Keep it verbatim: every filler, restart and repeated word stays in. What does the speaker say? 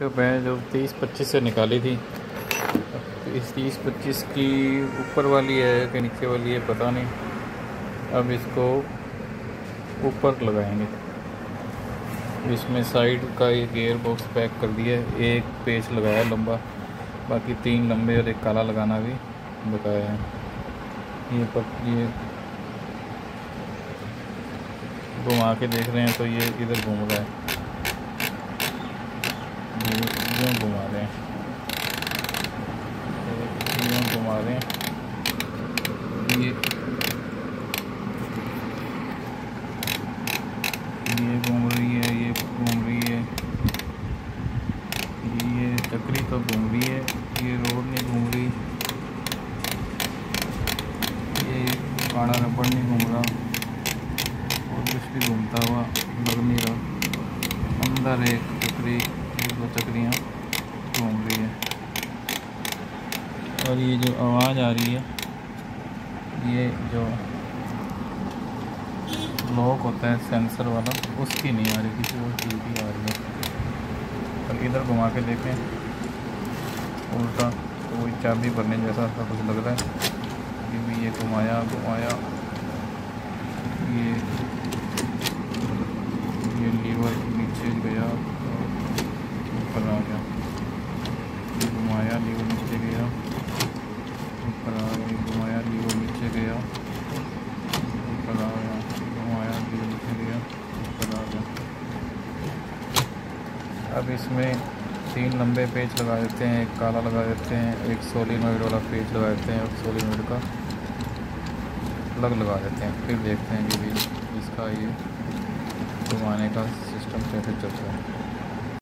Pickup है जो तीस पच्चीस से निकाली थी। इस तीस पच्चीस की ऊपर वाली है कि नीचे वाली है पता नहीं। अब इसको ऊपर लगाएंगे। इसमें साइड का ये गियर बॉक्स पैक कर दिया है। एक पेच लगाया लंबा, बाकी तीन लंबे और एक काला लगाना भी बताया है। ये पर ये घुमा के देख रहे हैं तो ये इधर घूम रहा है, ये यूँ घुमा रहे हैं, यूँ घुमा रहे हैं। ये ये घूम रही है, ये घूम रही है, ये चक्री तो घूम रही है, ये रोड नहीं घूम रही, ये काला रबड़ नहीं घूम रहा और कुछ भी घूमता हुआ लग नहीं रहा। अंदर एक चक्री, ये दो चक्रियाँ घूम रही है। और ये जो आवाज़ आ रही है, ये जो लॉक होता है सेंसर वाला, उसकी नहीं आ रही, किसी और चीज़ की आ रही है। तो इधर घुमा के देखें उल्टा, तो वही चाबी भरने जैसा सा कुछ लग रहा है। ये भी ये घुमाया घुमाया, ये ये लीवर नीचे गया और ऊपर आ गया, ये घुमाया लीवर नीचे गया, ऊपर आ गया, घुमाया लीवर नीचे गया, ऊपर आ गया, घुमाया लीवर नीचे गया, ऊपर आ गया। अब इसमें तीन लंबे पेच लगा देते हैं, एक काला लगा देते हैं, एक सोलिनॉइड वाला पेच लगा देते हैं और सोलिनॉइड का प्लग लगा देते हैं। फिर देखते हैं कि भी इसका ये घुमाने का सिस्टम कैसे चलता है।